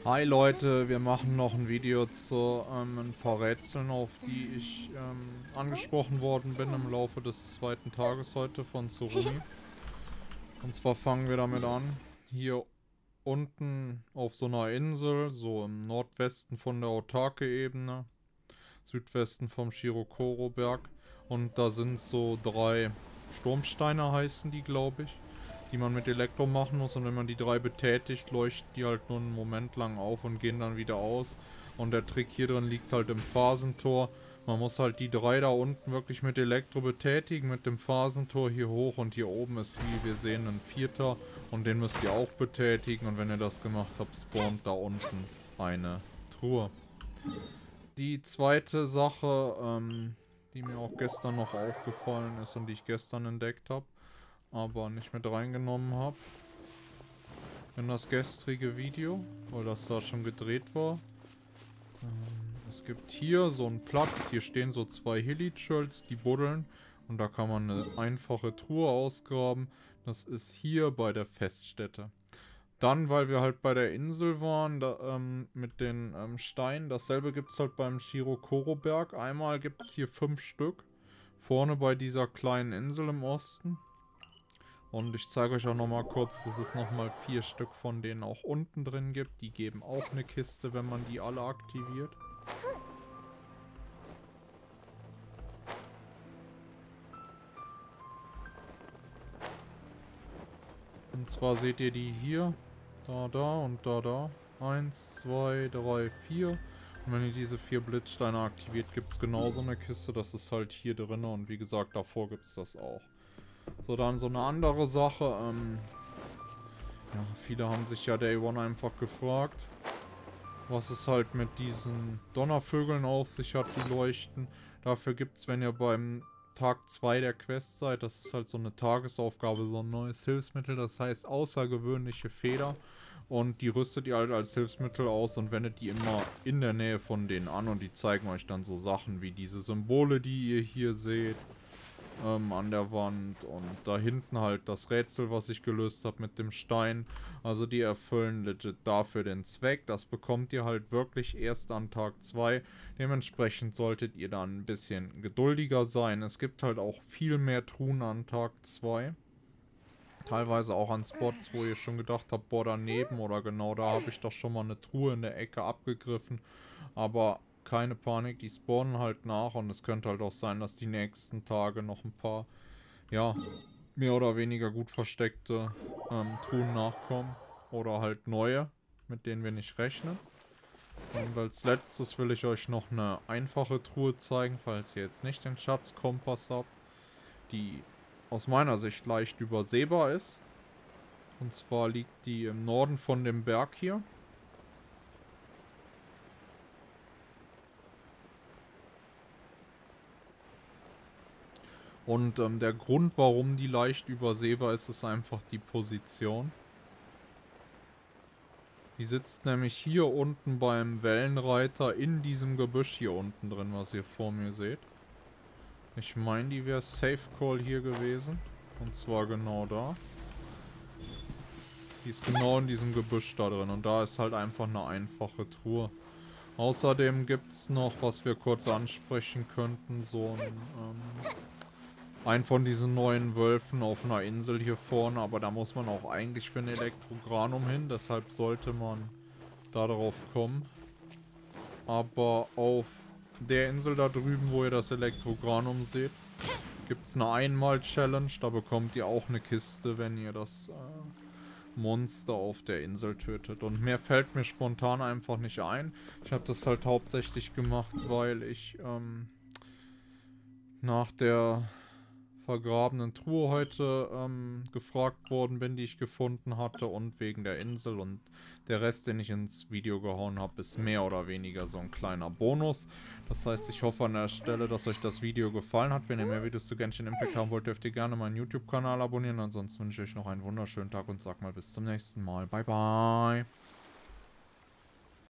Hi Leute, wir machen noch ein Video zu ein paar Rätseln, auf die ich angesprochen worden bin im Laufe des zweiten Tages heute von Tsurumi. Und zwar fangen wir damit an. Hier unten auf so einer Insel, so im Nordwesten von der Otake-Ebene, Südwesten vom Shirokoro-Berg. Und da sind so 3 Sturmsteine heißen die, glaube ich, die man mit Elektro machen muss. Und wenn man die 3 betätigt, leuchten die halt nur einen Moment lang auf und gehen dann wieder aus. Und der Trick hier drin liegt halt im Phasentor. Man muss halt die 3 da unten wirklich mit Elektro betätigen, mit dem Phasentor hier hoch. Und hier oben ist, wie wir sehen, ein 4. Und den müsst ihr auch betätigen. Und wenn ihr das gemacht habt, spawnt da unten eine Truhe. Die zweite Sache, die mir auch gestern noch aufgefallen ist und die ich gestern entdeckt habe, aber nicht mit reingenommen habe in das gestrige Video, weil das da schon gedreht war. Es gibt hier so einen Platz, hier stehen so 2 Hilly-Churls, die buddeln, und da kann man eine einfache Truhe ausgraben. Das ist hier bei der Feststätte. Dann, weil wir halt bei der Insel waren, da, mit den Steinen, dasselbe gibt es halt beim Shirokoro-Berg. Einmal gibt es hier 5 Stück, vorne bei dieser kleinen Insel im Osten. Und ich zeige euch auch nochmal kurz, dass es nochmal 4 Stück von denen auch unten drin gibt. Die geben auch eine Kiste, wenn man die alle aktiviert. Und zwar seht ihr die hier. Da und da. 1, 2, 3, 4. Und wenn ihr diese 4 Blitzsteine aktiviert, gibt es genauso eine Kiste. Das ist halt hier drin. Und wie gesagt, davor gibt es das auch. So, dann so eine andere Sache. Ja, viele haben sich ja Day One einfach gefragt, was es halt mit diesen Donnervögeln auf sich hat, die leuchten. Dafür gibt es, wenn ihr beim Tag 2 der Quest seid, das ist halt so eine Tagesaufgabe, so ein neues Hilfsmittel, das heißt außergewöhnliche Feder. Und die rüstet ihr halt als Hilfsmittel aus und wendet die immer in der Nähe von denen an. Und die zeigen euch dann so Sachen wie diese Symbole, die ihr hier seht, an der Wand. Und da hinten halt das Rätsel, was ich gelöst habe mit dem Stein. Also die erfüllen legit dafür den Zweck. Das bekommt ihr halt wirklich erst an Tag 2. Dementsprechend solltet ihr dann ein bisschen geduldiger sein. Es gibt halt auch viel mehr Truhen an Tag 2. Teilweise auch an Spots, wo ihr schon gedacht habt, boah, daneben oder genau da habe ich doch schon mal eine Truhe in der Ecke abgegriffen. Aber keine Panik, die spawnen halt nach, und es könnte halt auch sein, dass die nächsten Tage noch ein paar, ja, mehr oder weniger gut versteckte Truhen nachkommen. Oder halt neue, mit denen wir nicht rechnen. Und als letztes will ich euch noch eine einfache Truhe zeigen, falls ihr jetzt nicht den Schatzkompass habt, die aus meiner Sicht leicht übersehbar ist. Und zwar liegt die im Norden von dem Berg hier. Und der Grund, warum die leicht übersehbar ist, ist einfach die Position. Die sitzt nämlich hier unten beim Wellenreiter in diesem Gebüsch hier unten drin, was ihr vor mir seht. Ich meine, die wäre Safe Call hier gewesen. Und zwar genau da. Die ist genau in diesem Gebüsch da drin. Und da ist halt einfach eine einfache Truhe. Außerdem gibt es noch, was wir kurz ansprechen könnten, so einen von diesen neuen Wölfen auf einer Insel hier vorne. Aber da muss man auch eigentlich für ein Elektrogranum hin. Deshalb sollte man da drauf kommen. Aber auf der Insel da drüben, wo ihr das Elektrogranum seht, gibt es eine Einmal-Challenge. Da bekommt ihr auch eine Kiste, wenn ihr das Monster auf der Insel tötet. Und mehr fällt mir spontan einfach nicht ein. Ich habe das halt hauptsächlich gemacht, weil ich nach der vergrabenen Truhe heute gefragt worden bin, die ich gefunden hatte, und wegen der Insel. Und der Rest, den ich ins Video gehauen habe, ist mehr oder weniger so ein kleiner Bonus. Das heißt, ich hoffe an der Stelle, dass euch das Video gefallen hat. Wenn ihr mehr Videos zu Genshin Impact haben wollt, dürft ihr gerne meinen YouTube-Kanal abonnieren. Ansonsten wünsche ich euch noch einen wunderschönen Tag und sag mal bis zum nächsten Mal. Bye, bye.